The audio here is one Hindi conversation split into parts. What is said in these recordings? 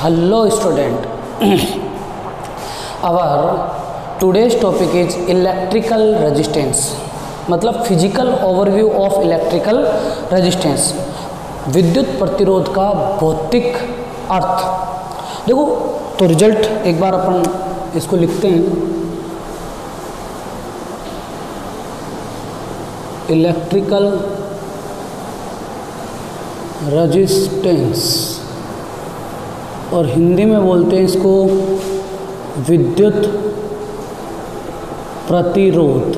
Hello student, our today's topic is electrical resistance, मतलब physical overview of electrical resistance, विद्युत प्रतिरोध का भौतिक अर्थ। देखो तो रिजल्ट एक बार अपन इसको लिखते हैं, इलेक्ट्रिकल रेजिस्टेंस, और हिंदी में बोलते हैं इसको विद्युत प्रतिरोध।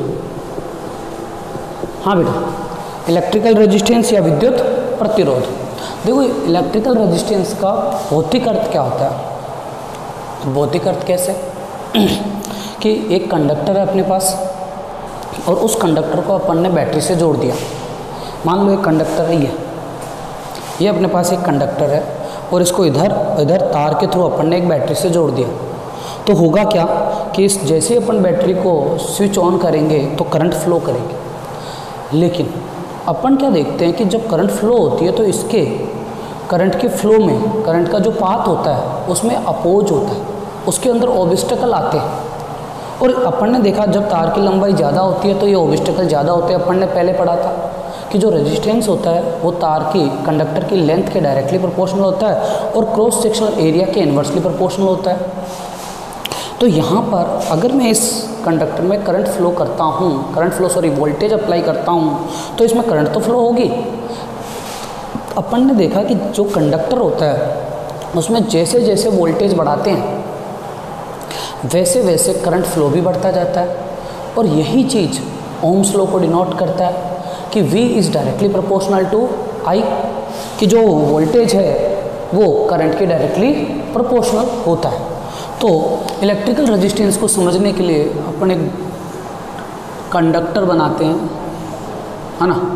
हाँ बेटा, इलेक्ट्रिकल रेजिस्टेंस या विद्युत प्रतिरोध। देखो इलेक्ट्रिकल रेजिस्टेंस का भौतिक अर्थ क्या होता है? भौतिक अर्थ कैसे कि एक कंडक्टर है अपने पास और उस कंडक्टर को अपन ने बैटरी से जोड़ दिया। मान लो एक कंडक्टर है, ये अपने पास एक कंडक्टर है और इसको इधर तार के थ्रू अपन ने एक बैटरी से जोड़ दिया। तो होगा क्या कि इस जैसे अपन बैटरी को स्विच ऑन करेंगे तो करंट फ्लो करेंगे। लेकिन अपन क्या देखते हैं कि जब करंट फ्लो होती है तो इसके करंट के फ्लो में करंट का जो पाथ होता है उसमें अपोज होता है, उसके अंदर ऑब्स्टेकल आते हैं। और अपन ने देखा जब तार की लंबाई ज़्यादा होती है तो ये ऑब्स्टेकल ज़्यादा होते हैं। अपन ने पहले पढ़ा था कि जो रेजिस्टेंस होता है वो तार की कंडक्टर की लेंथ के डायरेक्टली प्रोपोर्शनल होता है और क्रॉस सेक्शनल एरिया के इन्वर्सली प्रोपोर्शनल होता है। तो यहाँ पर अगर मैं इस कंडक्टर में करंट फ्लो करता हूँ, वोल्टेज अप्लाई करता हूँ, तो इसमें करंट तो फ्लो होगी। अपन ने देखा कि जो कंडक्टर होता है उसमें जैसे जैसे वोल्टेज बढ़ाते हैं वैसे वैसे करंट फ्लो भी बढ़ता जाता है। और यही चीज़ ओम्स लॉ को डिनोट करता है कि V is directly proportional to I, कि जो वोल्टेज है वो करंट के डायरेक्टली प्रोपोर्शनल होता है। तो इलेक्ट्रिकल रेजिस्टेंस को समझने के लिए अपन एक कंडक्टर बनाते हैं, है ना,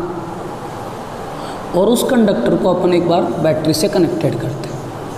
और उस कंडक्टर को अपन एक बार बैटरी से कनेक्टेड करते हैं।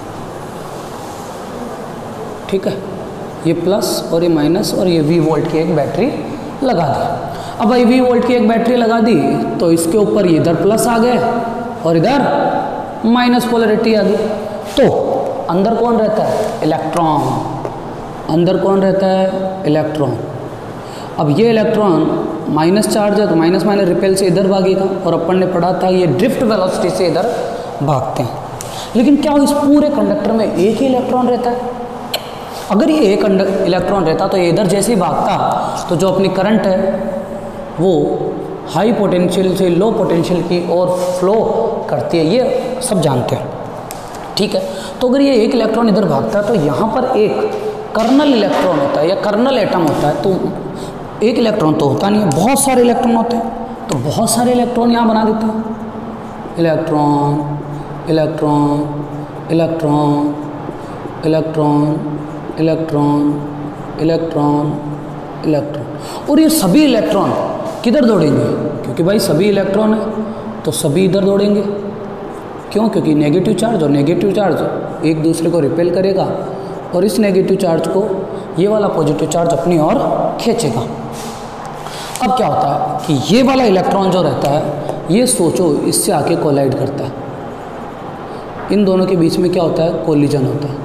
ठीक है, ये प्लस और ये माइनस और ये V वोल्ट की एक बैटरी लगा दी। अब भाई V वोल्ट की एक बैटरी लगा दी तो इसके ऊपर इधर प्लस आ गए और इधर माइनस पोलैरिटी आ गई। तो अंदर कौन रहता है? इलेक्ट्रॉन। अंदर कौन रहता है? इलेक्ट्रॉन। अब ये इलेक्ट्रॉन माइनस चार्ज है तो माइनस माइनस रिपेल से इधर भागेगा, और अपन ने पढ़ा था ये ड्रिफ्ट वेलोसिटी से इधर भागते हैं। लेकिन क्या इस पूरे कंडक्टर में एक ही इलेक्ट्रॉन रहता है? अगर ये एक इलेक्ट्रॉन रहता तो ये इधर जैसे ही भागता तो जो अपनी करंट है वो हाई पोटेंशियल से लो पोटेंशियल की ओर फ्लो करती है, ये सब जानते हैं। ठीक है, तो अगर ये एक इलेक्ट्रॉन इधर भागता है तो यहाँ पर एक कर्नल इलेक्ट्रॉन होता है या कर्नल एटम होता है। तो एक इलेक्ट्रॉन तो होता नहीं है, बहुत सारे इलेक्ट्रॉन होते हैं। तो बहुत सारे इलेक्ट्रॉन यहाँ बना देते हैं, electron electron electron electron electron electron electron. और ये सभी इलेक्ट्रॉन किधर दौड़ेंगे? क्योंकि भाई सभी इलेक्ट्रॉन है तो सभी इधर दौड़ेंगे। क्यों? क्योंकि नेगेटिव चार्ज और नेगेटिव चार्ज एक दूसरे को रिपेल करेगा और इस नेगेटिव चार्ज को ये वाला पॉजिटिव चार्ज अपनी ओर खींचेगा। अब क्या होता है कि ये वाला इलेक्ट्रॉन जो रहता है ये सोचो इससे आके कोलाइड करता है। इन दोनों के बीच में क्या होता है? कोलिजन होता है।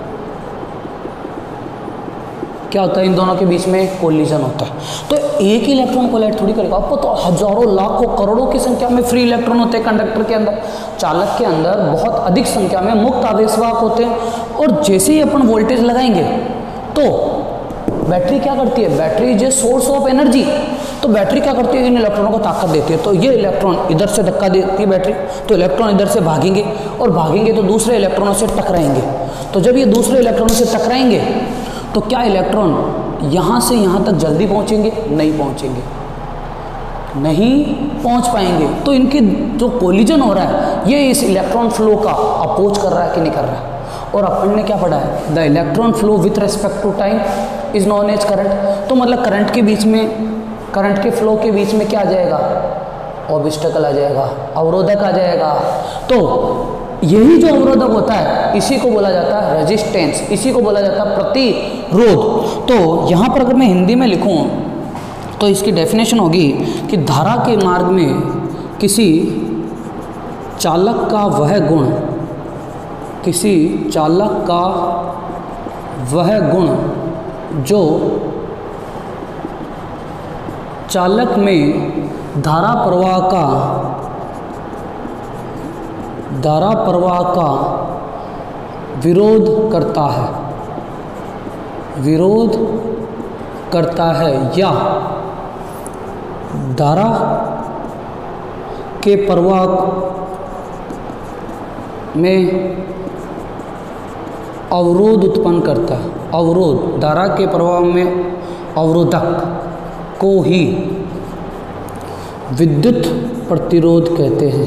क्या होता है? इन दोनों के बीच में कोलिजन होता है। तो एक ही इलेक्ट्रॉन कोलाइड थोड़ी करेगा, आपको तो हजारों लाखों करोड़ों की संख्या में फ्री इलेक्ट्रॉन होते हैं कंडक्टर के अंदर। चालक के अंदर बहुत अधिक संख्या में मुक्त आवेशवाहक होते हैं। और जैसे ही अपन वोल्टेज लगाएंगे तो बैटरी क्या करती है? Battery is a source of energy. तो बैटरी क्या करती है? इन इलेक्ट्रॉनों को ताकत देती है। तो ये इलेक्ट्रॉन इधर से धक्का देती है बैटरी, तो इलेक्ट्रॉन इधर से भागेंगे और भागेंगे तो दूसरे इलेक्ट्रॉनों से टकराएंगे। तो जब ये दूसरे इलेक्ट्रॉनों से टकराएंगे तो क्या इलेक्ट्रॉन यहाँ से यहाँ तक जल्दी पहुँचेंगे? नहीं पहुँचेंगे, नहीं पहुँच पाएंगे। तो इनके जो कोलिजन हो रहा है ये इस इलेक्ट्रॉन फ्लो का अपोज कर रहा है कि नहीं कर रहा है? और अपन ने क्या पढ़ा है? The electron flow with respect to time is known as current. तो मतलब करंट के बीच में, करंट के फ्लो के बीच में क्या आ जाएगा? ऑब्स्टेकल आ जाएगा, अवरोधक आ जाएगा। तो यही जो अवरोधक होता है इसी को बोला जाता है रेजिस्टेंस, इसी को बोला जाता है प्रतिरोध। तो यहाँ पर अगर मैं हिंदी में लिखूँ तो इसकी डेफिनेशन होगी कि धारा के मार्ग में किसी चालक का वह गुण किसी चालक का वह गुण जो चालक में धारा प्रवाह का विरोध करता है या धारा के प्रवाह में अवरोध उत्पन्न करता है। धारा के प्रवाह में अवरोधक को ही विद्युत प्रतिरोध कहते हैं।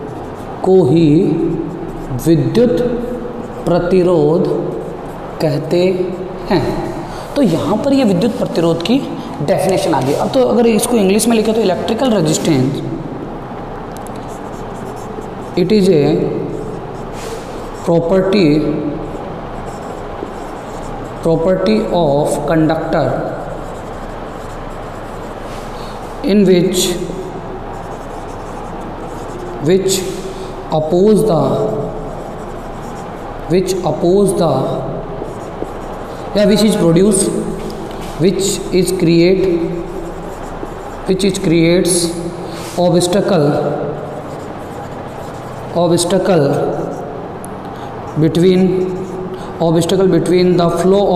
तो यहाँ पर ये विद्युत प्रतिरोध की डेफिनेशन आ गई। अब तो अगर इसको इंग्लिश में लिखे तो electrical resistance it is a property of conductor in which oppose the which creates obstacle between the flow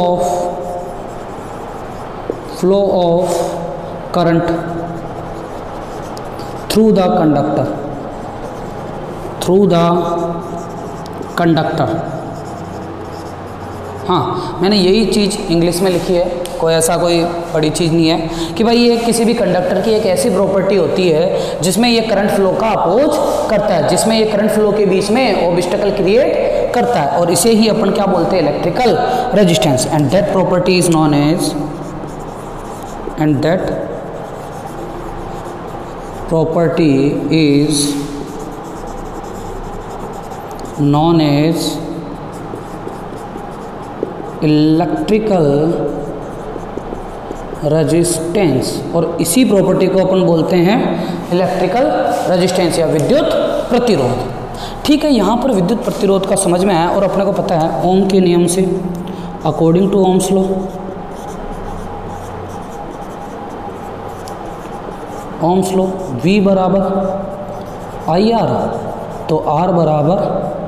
of current through the conductor। हाँ, मैंने यही चीज़ इंग्लिश में लिखी है, कोई बड़ी चीज़ नहीं है कि भाई ये किसी भी कंडक्टर की एक ऐसी प्रॉपर्टी होती है जिसमें ये करंट फ्लो का अपोज करता है, जिसमें ये करंट फ्लो के बीच में ऑब्स्टेकल क्रिएट करता है, और इसे ही अपन क्या बोलते हैं, electrical resistance. And that property is known as electrical resistance, और इसी प्रॉपर्टी को अपन बोलते हैं इलेक्ट्रिकल रेजिस्टेंस या विद्युत प्रतिरोध। ठीक है, यहाँ पर विद्युत प्रतिरोध का समझ में आया, और अपने को पता है ओम के नियम से, according to Ohm's law, V बराबर IR, तो R बराबर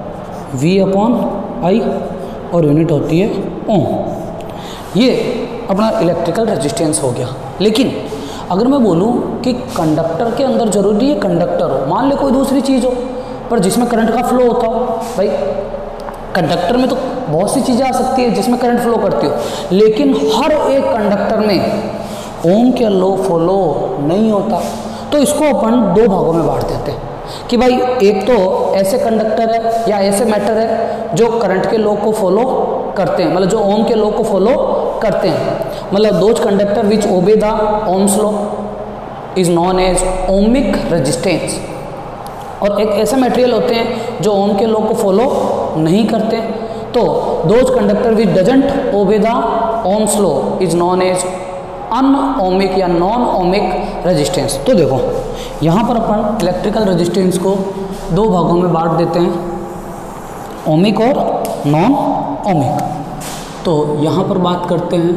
V/I, और यूनिट होती है ओम। ये अपना इलेक्ट्रिकल रेजिस्टेंस हो गया। लेकिन अगर मैं बोलूँ कि कंडक्टर के अंदर जरूरी है कंडक्टर हो, मान ले कोई दूसरी चीज़ हो पर जिसमें करंट का फ्लो होता हो, भाई कंडक्टर में तो बहुत सी चीज़ें आ सकती है जिसमें करंट फ्लो करती हो, लेकिन हर एक कंडक्टर में ओम के लॉ फॉलो नहीं होता। तो इसको अपन दो भागों में बांट देते हैं कि भाई एक तो ऐसे कंडक्टर है या ऐसे मैटर है जो करंट के लॉ को फॉलो करते हैं, मतलब जो ओम के लॉ को फॉलो करते हैं, मतलब those conductor which obey the Ohm's law is known as ohmic resistance. और एक ऐसे मटेरियल होते हैं जो ओम के लॉ को फॉलो नहीं करते, तो those conductor which doesn't obey the Ohm's law is known as unohmic या नॉन ओमिक रेजिस्टेंस। तो देखो यहाँ पर अपन इलेक्ट्रिकल रेजिस्टेंस को दो भागों में बांट देते हैं, ओमिक और नॉन ओमिक। तो यहाँ पर बात करते हैं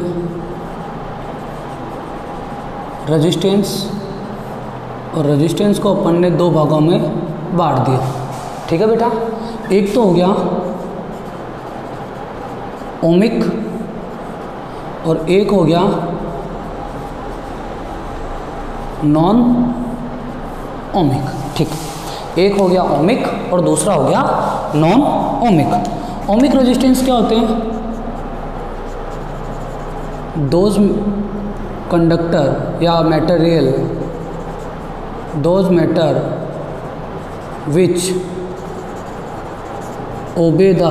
रेजिस्टेंस, और रेजिस्टेंस को अपन ने दो भागों में बांट दिया। ठीक है बेटा, एक तो हो गया ओमिक और एक हो गया नॉन ओमिक। ठीक, एक हो गया ओमिक और दूसरा हो गया नॉन ओमिक। ओमिक रेजिस्टेंस क्या होते हैं? दोज कंडक्टर या material, those matter which obey the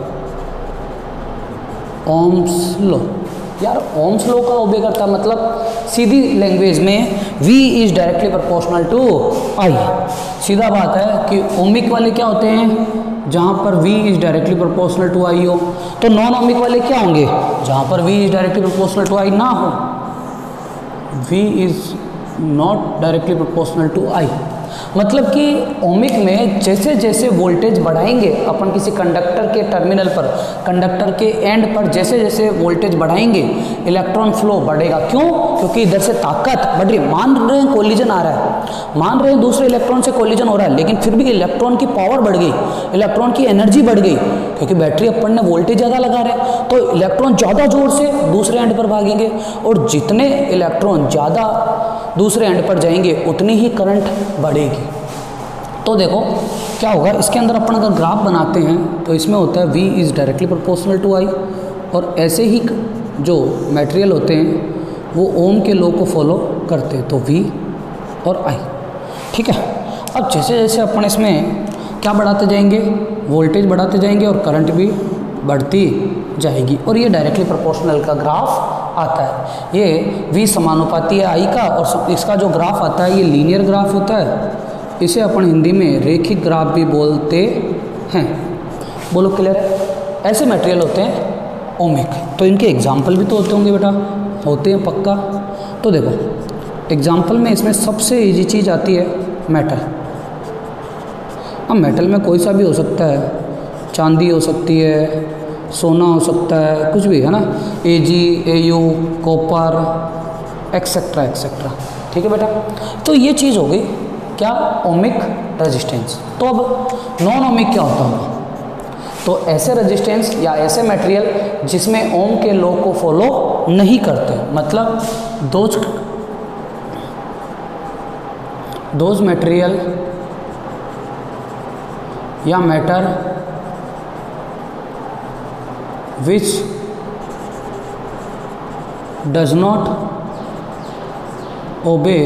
Ohm's law. यार ओम्स लॉ का ओबे करता मतलब सीधी लैंग्वेज में V is directly proportional to I। सीधा बात है कि ओमिक वाले क्या होते हैं? जहाँ पर V is directly proportional to I हो। तो नॉन ओमिक वाले क्या होंगे? जहाँ पर V is directly proportional to I ना हो। V is not directly proportional to I. मतलब कि ओमिक में जैसे जैसे वोल्टेज बढ़ाएंगे अपन किसी कंडक्टर के टर्मिनल पर, कंडक्टर के एंड पर जैसे जैसे वोल्टेज बढ़ाएंगे इलेक्ट्रॉन फ्लो बढ़ेगा। क्यों? क्योंकि इधर से ताकत बढ़ रही है। मान रहे हैं कोलिजन आ रहा है, मान रहे हैं दूसरे इलेक्ट्रॉन से कोलिजन हो रहा है, लेकिन फिर भी इलेक्ट्रॉन की पावर बढ़ गई, इलेक्ट्रॉन की एनर्जी बढ़ गई, क्योंकि बैटरी अपन ने वोल्टेज ज़्यादा लगा रहे हैं, तो इलेक्ट्रॉन ज़्यादा जोर से दूसरे एंड पर भागेंगे, और जितने इलेक्ट्रॉन ज़्यादा दूसरे एंड पर जाएंगे उतनी ही करंट बढ़ेगी। तो देखो क्या होगा, इसके अंदर अपन अगर ग्राफ बनाते हैं तो इसमें होता है V is directly proportional to I, और ऐसे ही जो मटेरियल होते हैं वो ओम के लॉ को फॉलो करते हैं, तो V और I। ठीक है, अब जैसे जैसे अपन इसमें क्या बढ़ाते जाएंगे, वोल्टेज बढ़ाते जाएंगे और करंट भी बढ़ती जाएगी, और ये डायरेक्टली प्रोपोर्शनल का ग्राफ आता है। ये V समानुपाती है I का, और इसका जो ग्राफ आता है ये लीनियर ग्राफ होता है। इसे अपन हिंदी में रेखिक ग्राफ भी बोलते हैं। बोलो क्लियर है? ऐसे मटेरियल होते हैं ओमिक। तो इनके एग्जाम्पल भी तो होते होंगे बेटा, होते हैं पक्का। तो देखो एग्जाम्पल में इसमें सबसे इजी चीज़ आती है मेटल। अब मेटल में कोई सा भी हो सकता है, चांदी हो सकती है, सोना हो सकता है, कुछ भी है ना, Ag, Au, copper etcetera etcetera. ठीक है बेटा, तो ये चीज़ हो गई क्या, ओमिक रेजिस्टेंस। तो अब नॉन ओमिक क्या होता होगा, तो ऐसे रेजिस्टेंस या ऐसे मटेरियल जिसमें ओम के लॉ को फॉलो नहीं करते, मतलब दोज मटेरियल या matter which does not obey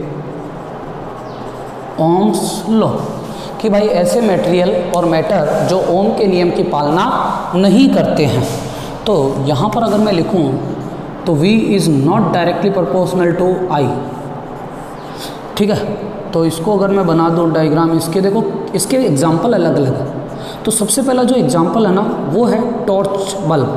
Ohm's law, कि भाई ऐसे मटेरियल और मैटर जो ओम के नियम की पालना नहीं करते हैं। तो यहाँ पर अगर मैं लिखूँ तो V is not directly proportional to I। ठीक है, तो इसको अगर मैं बना दूँ डायग्राम इसके, देखो इसके एग्जाम्पल अलग अलग है। तो सबसे पहला जो एग्जाम्पल है ना वो है टॉर्च बल्ब।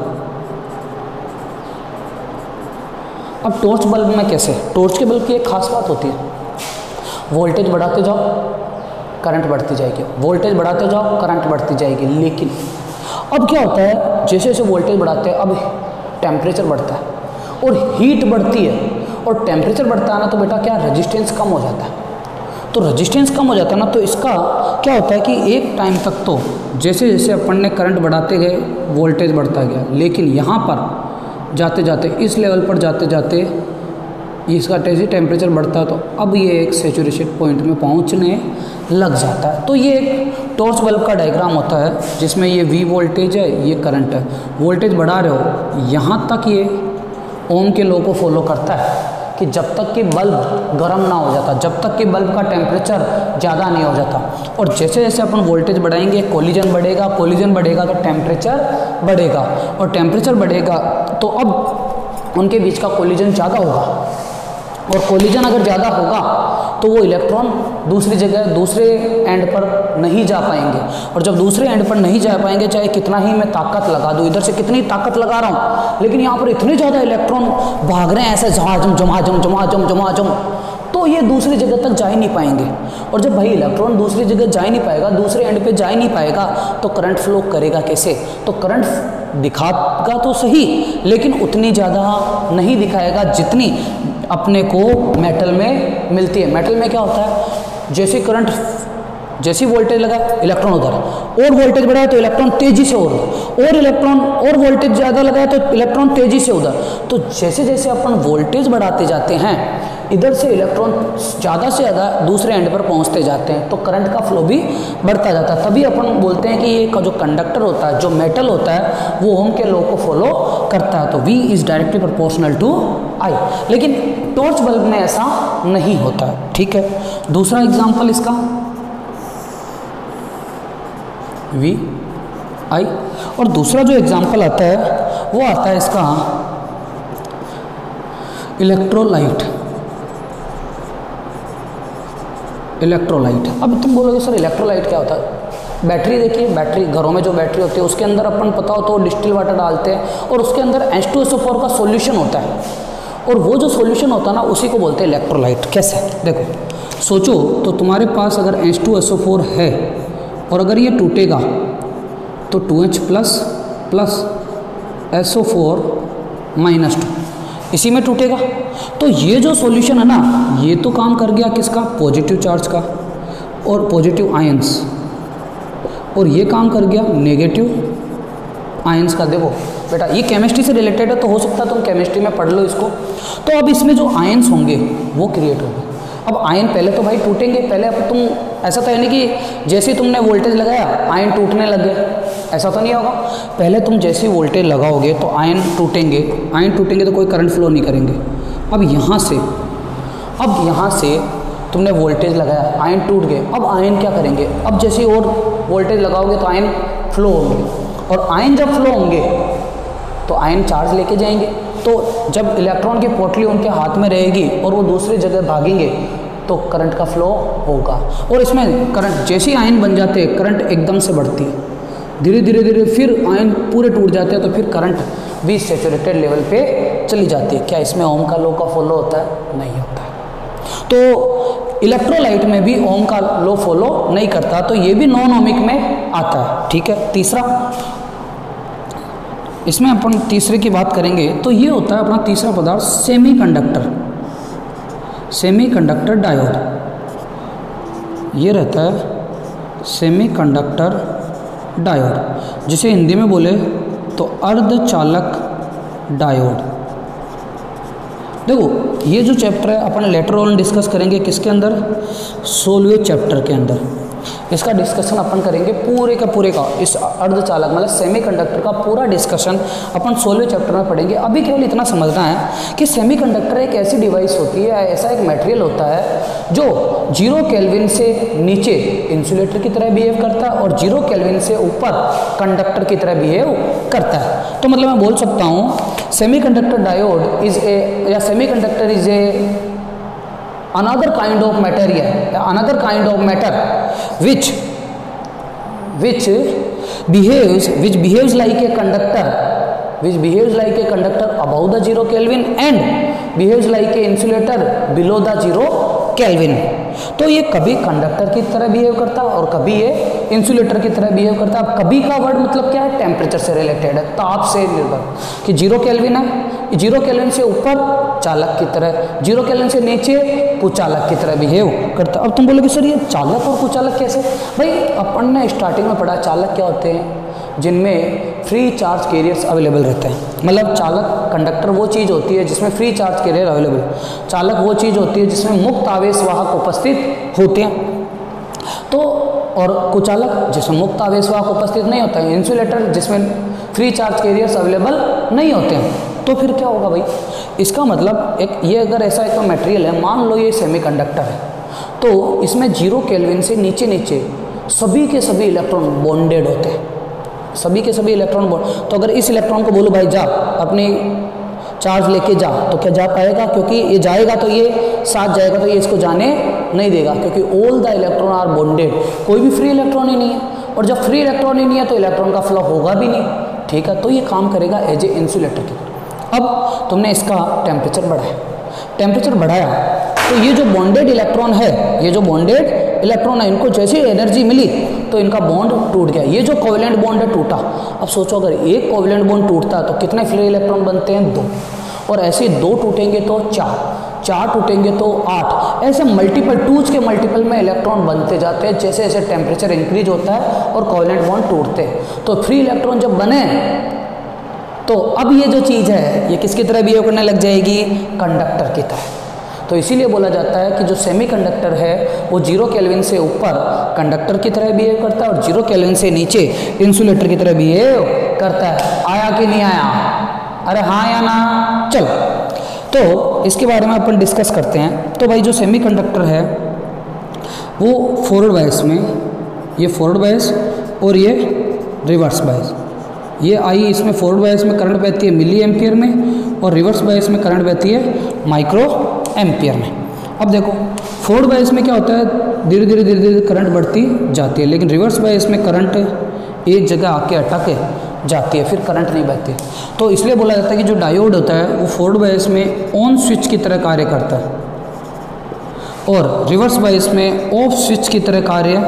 अब टॉर्च बल्ब में कैसे, टॉर्च के बल्ब की एक खास बात होती है, वोल्टेज बढ़ाते जाओ करंट बढ़ती जाएगी, वोल्टेज बढ़ाते जाओ करंट बढ़ती जाएगी। लेकिन अब क्या होता है, जैसे जैसे वोल्टेज बढ़ाते हैं अब टेम्परेचर बढ़ता है और हीट बढ़ती है, और टेम्परेचर बढ़ता है ना तो बेटा क्या, रेजिस्टेंस कम हो जाता है। तो रेजिस्टेंस कम हो जाता है ना, तो इसका क्या होता है कि एक टाइम तक तो जैसे जैसे अपन ने करंट बढ़ाते गए वोल्टेज बढ़ता गया, लेकिन यहाँ पर जाते जाते इस लेवल पर जाते जाते इसका जैसे टेम्परेचर बढ़ता है तो अब ये एक सैचुरेशन पॉइंट में पहुँचने लग जाता है। तो ये एक टॉर्च बल्ब का डायग्राम होता है जिसमें ये V वोल्टेज है, ये करंट है, वोल्टेज बढ़ा रहे हो यहाँ तक ये ओम के लॉ को फॉलो करता है कि जब तक कि बल्ब गर्म ना हो जाता, जब तक कि बल्ब का टेम्परेचर ज़्यादा नहीं हो जाता। और जैसे जैसे अपन वोल्टेज बढ़ाएंगे कोलिजन बढ़ेगा, कोलिजन बढ़ेगा तो टेम्परेचर बढ़ेगा, और टेम्परेचर बढ़ेगा तो अब उनके बीच का कोलिजन ज़्यादा होगा, और कोलिजन अगर ज़्यादा होगा तो वो इलेक्ट्रॉन दूसरी जगह दूसरे एंड पर नहीं जा पाएंगे, और जब दूसरे एंड पर नहीं जा पाएंगे चाहे कितना ही मैं ताकत लगा दूँ, इधर से कितनी ताकत लगा रहा हूँ, लेकिन यहाँ पर इतने ज़्यादा इलेक्ट्रॉन भाग रहे हैं ऐसे झमाझम झमाझम झमाझम झमाझम, तो ये दूसरी जगह तक जा ही नहीं पाएंगे। और जब भाई इलेक्ट्रॉन दूसरी जगह जा ही नहीं पाएगा, दूसरे एंड पे जा ही नहीं पाएगा, तो करंट फ्लो करेगा कैसे, तो करंट दिखाएगा तो सही लेकिन उतनी ज़्यादा नहीं दिखाएगा जितनी अपने को मेटल में मिलती है। मेटल में क्या होता है, जैसे करंट जैसी वोल्टेज लगा इलेक्ट्रॉन उधर, और वोल्टेज बढ़ाया तो इलेक्ट्रॉन तेजी से उधर, और इलेक्ट्रॉन और वोल्टेज ज़्यादा लगाया तो इलेक्ट्रॉन तेजी से उधर। तो जैसे जैसे अपन वोल्टेज बढ़ाते जाते हैं इधर से इलेक्ट्रॉन ज़्यादा से ज़्यादा दूसरे एंड पर पहुंचते जाते हैं, तो करंट का फ्लो भी बढ़ता जाता है। तभी अपन बोलते हैं कि ये का जो कंडक्टर होता है, जो मेटल होता है, वो ओम के लॉ को फॉलो करता है। तो V is directly proportional to I। लेकिन टॉर्च बल्ब में ऐसा नहीं होता है। ठीक है, दूसरा एग्जाम्पल इसका V I, और दूसरा जो एग्जाम्पल आता है वो आता है इसका इलेक्ट्रोलाइट। इलेक्ट्रोलाइट, अब तुम बोलोगे सर इलेक्ट्रोलाइट क्या होता है। बैटरी देखिए, बैटरी घरों में जो बैटरी होती है उसके अंदर अपन पता हो तो डिस्टिल वाटर डालते हैं और उसके अंदर H2SO4 का सॉल्यूशन होता है, और वो जो सॉल्यूशन होता है ना उसी को बोलते हैं इलेक्ट्रोलाइट। कैसे, देखो सोचो तो तुम्हारे पास अगर H2SO4 है और अगर ये टूटेगा तो 2H प्लस SO4 -2 इसी में टूटेगा। तो ये जो सॉल्यूशन है ना ये तो काम कर गया किसका, पॉजिटिव चार्ज का और पॉजिटिव आयंस, और ये काम कर गया नेगेटिव आयंस का। देखो बेटा ये केमिस्ट्री से रिलेटेड है तो हो सकता है तुम केमिस्ट्री में पढ़ लो इसको। तो अब इसमें जो आयंस होंगे वो क्रिएट होंगे। अब आयन पहले तो भाई टूटेंगे, पहले अब तुम ऐसा तो है नहीं कि जैसे ही तुमने वोल्टेज लगाया आयन टूटने लग गए, ऐसा तो नहीं होगा। पहले तुम जैसे ही वोल्टेज लगाओगे तो आयन टूटेंगे तो कोई करंट फ्लो नहीं करेंगे। अब यहाँ से तुमने वोल्टेज लगाया, आयन टूट गए, अब आयन क्या करेंगे, अब जैसे ही और वोल्टेज लगाओगे तो आयन फ्लो होंगे, और आयन जब फ्लो होंगे तो आयन चार्ज लेके जाएंगे। तो जब इलेक्ट्रॉन की पोटली उनके हाथ में रहेगी और वो दूसरी जगह भागेंगे तो करंट का फ्लो होगा। और इसमें करंट जैसे ही आयन बन जाते हैं करंट एकदम से बढ़ती है, धीरे धीरे फिर आयन पूरे टूट जाते हैं तो फिर करंट भी सैचुरेटेड लेवल पे चली जाती है। क्या इसमें ओम का लॉ का फॉलो होता है? नहीं होता है। तो इलेक्ट्रोलाइट में भी ओम का लॉ फॉलो नहीं करता, तो ये भी नॉन ओमिक में आता है। ठीक है, तीसरा इसमें अपन तीसरे की बात करेंगे तो ये होता है अपना तीसरा पदार्थ सेमीकंडक्टर डायोड। ये रहता है सेमीकंडक्टर डायोड, जिसे हिंदी में बोले तो अर्धचालक डायोड। देखो ये जो चैप्टर है अपन लेटर ऑन डिस्कस करेंगे किसके अंदर, 16वें चैप्टर के अंदर। इसका डिस्कशन अपन करेंगे पूरे का इस अर्धचालक मतलब सेमीकंडक्टर का पूरा डिस्कशन अपन 16वें चैप्टर में पढ़ेंगे। अभी केवल इतना समझना है कि सेमीकंडक्टर एक ऐसी डिवाइस होती है, ऐसा एक मटेरियल होता है जो 0 केल्विन से नीचे इंसुलेटर की तरह बिहेव करता है और 0 केल्विन से ऊपर कंडक्टर की तरह बिहेव करता है। तो मतलब मैं बोल सकता हूँ सेमीकंडक्टर डायोड इज ए या semiconductor is a another kind of material, another kind of matter which behaves like a conductor above the 0 Kelvin and behaves like a insulator below the 0 Kelvin। तो ये कभी कंडक्टर की तरह बिहेव करता है और कभी ये इंसुलेटर की तरह बिहेव करता है। अब कभी का वर्ड मतलब क्या है, टेम्परेचर से रिलेटेड है, ताप से निर्भर, कि 0 केल्विन है, 0 केल्विन से ऊपर चालक की तरह, 0 केल्विन से नीचे कुचालक की तरह बिहेव करता है। अब तुम बोलोगे सर ये चालक और कुचालक कैसे? भाई अपन ने स्टार्टिंग में पढ़ा चालक क्या होते हैं, जिनमें फ्री चार्ज कैरियर्स अवेलेबल रहते हैं। मतलब चालक कंडक्टर वो चीज़ होती है जिसमें फ्री चार्ज कैरियर अवेलेबल, चालक वो चीज़ होती है जिसमें मुक्त आवेश वाहक उपस्थित होते हैं। तो और कुचालक जिसमें मुक्त आवेश वाहक उपस्थित नहीं होता है, इंसुलेटर जिसमें फ्री चार्ज कैरियर्स अवेलेबल नहीं होते हैं। तो फिर क्या होगा भाई, इसका मतलब एक ये अगर ऐसा एक मटेरियल है, मान लो ये सेमीकंडक्टर है, तो इसमें 0 केल्विन से नीचे सभी के सभी इलेक्ट्रॉन बॉन्डेड होते हैं, सभी के सभी इलेक्ट्रॉन बॉन्ड। तो अगर इस इलेक्ट्रॉन को बोलो भाई जा अपनी चार्ज लेके जा, तो क्या जा पाएगा? क्योंकि ये जाएगा तो ये साथ जाएगा, तो ये इसको जाने नहीं देगा, क्योंकि all the electron are bonded, कोई भी फ्री इलेक्ट्रॉन ही नहीं है। और जब फ्री इलेक्ट्रॉन ही नहीं है तो इलेक्ट्रॉन का फ्लो होगा भी नहीं। ठीक है, तो ये काम करेगा एज ए इंसुलेटर की तरह। अब तुमने इसका टेम्परेचर बढ़ाया तो ये जो बॉन्डेड इलेक्ट्रॉन है, ये जो बॉन्डेड इलेक्ट्रॉन है, इनको जैसे एनर्जी मिली तो इनका बॉन्ड टूट गया। ये जो कोवेलेंट बॉन्ड है टूटा। अब सोचो अगर एक कोवेलेंट बॉन्ड टूटता है तो कितने फ्री इलेक्ट्रॉन बनते हैं? 2। और ऐसे 2 टूटेंगे तो 4 टूटेंगे तो 8। ऐसे मल्टीपल 2s के मल्टीपल में इलेक्ट्रॉन बनते जाते हैं जैसे जैसे टेम्परेचर इंक्रीज होता है और कोवेलेंट बॉन्ड टूटते हैं। तो फ्री इलेक्ट्रॉन जब बने तो अब ये जो चीज़ है ये किसकी तरह बिहेव करने लग जाएगी? कंडक्टर की तरह। तो इसीलिए बोला जाता है कि जो सेमीकंडक्टर है वो 0 केल्विन से ऊपर कंडक्टर की तरह बिहेव करता है और 0 केल्विन से नीचे इंसुलेटर की तरह बिहेव करता है। आया कि नहीं आया? अरे हाँ या ना? चलो तो इसके बारे में अपन डिस्कस करते हैं। तो भाई जो सेमीकंडक्टर है वो फॉरवर्ड बायस में, ये फॉरवर्ड बायस और ये रिवर्स बायस, ये आई इसमें फॉरवर्ड बायस में करंट बहती है मिली एम्पियर में और रिवर्स बायस में करंट बहती है माइक्रो एम्पियर में। अब देखो फॉरवर्ड बायस में क्या होता है, धीरे धीरे करंट बढ़ती जाती है, लेकिन रिवर्स बायस में करंट एक जगह आके अटके जाती है, फिर करंट नहीं बहती। तो इसलिए बोला जाता है कि जो डायोड होता है वो फॉरवर्ड बायस में ऑन स्विच की तरह कार्य करता है और रिवर्स बायस में ऑफ स्विच की तरह कार्य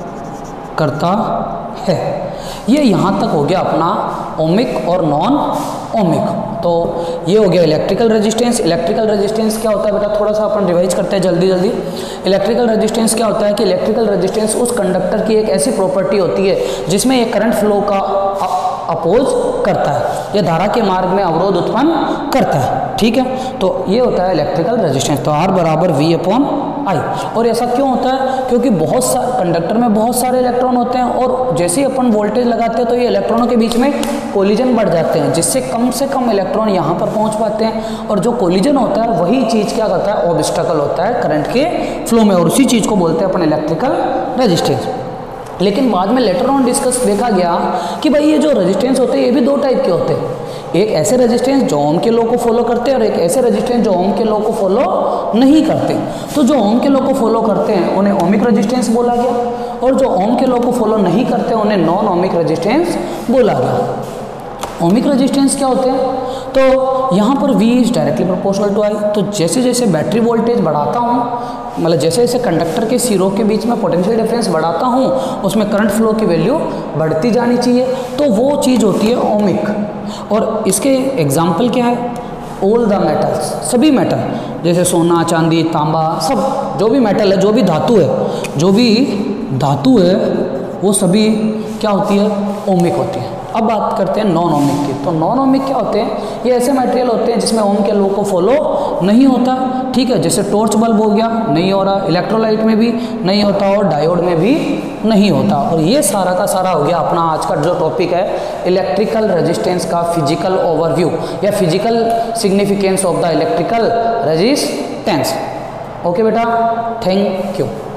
करता है। ये यहाँ तक हो गया अपना ओमिक और नॉन ओमिक। तो ये हो गया इलेक्ट्रिकल रेजिस्टेंस। इलेक्ट्रिकल रेजिस्टेंस क्या होता है बेटा, थोड़ा सा अपन रिवाइज करते हैं जल्दी जल्दी। इलेक्ट्रिकल रेजिस्टेंस क्या होता है कि इलेक्ट्रिकल रेजिस्टेंस उस कंडक्टर की एक ऐसी प्रॉपर्टी होती है जिसमें ये करंट फ्लो का अपोज करता है, यह धारा के मार्ग में अवरोध उत्पन्न करता है। ठीक है, तो ये होता है इलेक्ट्रिकल रेजिस्टेंस। तो R बराबर V/I। और ऐसा क्यों होता है, क्योंकि बहुत सारे कंडक्टर में बहुत सारे इलेक्ट्रॉन होते हैं और जैसे ही अपन वोल्टेज लगाते हैं तो ये इलेक्ट्रॉनों के बीच में कोलिजन बढ़ जाते हैं, जिससे कम से कम इलेक्ट्रॉन यहाँ पर पहुँच पाते हैं। और जो कोलिजन होता है वही चीज़ क्या करता है, ऑब्स्टैकल होता है करंट के फ्लो में, और उसी चीज़ को बोलते हैं अपन इलेक्ट्रिकल रेजिस्टेंस। लेकिन बाद में लेटर ऑन डिस्कस देखा गया कि भाई ये जो रेजिस्टेंस होते हैं ये भी दो टाइप के होते हैं। एक ऐसे रेजिस्टेंस जो ओम के लॉ को फॉलो करते हैं और एक ऐसे रेजिस्टेंस जो ओम के लॉ को फॉलो नहीं करते। तो जो ओम के लॉ को फॉलो करते हैं उन्हें ओमिक रेजिस्टेंस बोला गया, और जो ओम के लॉ को फॉलो नहीं करते उन्हें नॉन ओमिक रेजिस्टेंस बोला गया। ओमिक रेजिस्टेंस क्या होते हैं, तो यहाँ पर V is directly proportional to I। तो जैसे जैसे बैटरी वोल्टेज बढ़ाता हूँ, मतलब जैसे जैसे कंडक्टर के सिरों के बीच में पोटेंशियल डिफरेंस बढ़ाता हूँ उसमें करंट फ्लो की वैल्यू बढ़ती जानी चाहिए, तो वो चीज़ होती है ओमिक। और इसके एग्जाम्पल क्या है, ऑल द मेटल्स, सभी मेटल जैसे सोना चांदी तांबा, सब जो भी मेटल है, जो भी धातु है, जो भी धातु है वो सभी क्या होती है, ओमिक होती है। अब बात करते हैं नॉन ओमिक की। तो नॉन ओमिक क्या होते हैं, ये ऐसे मटेरियल होते हैं जिसमें ओम के लॉ को फॉलो नहीं होता। ठीक है, जैसे टॉर्च बल्ब हो गया, नहीं हो रहा, इलेक्ट्रोलाइट में भी नहीं होता और डायोड में भी नहीं होता। और ये सारा का सारा हो गया अपना आज का जो टॉपिक है इलेक्ट्रिकल रेजिस्टेंस का फिजिकल ओवरव्यू या physical significance of the electrical resistance. Okay बेटा, थैंक यू।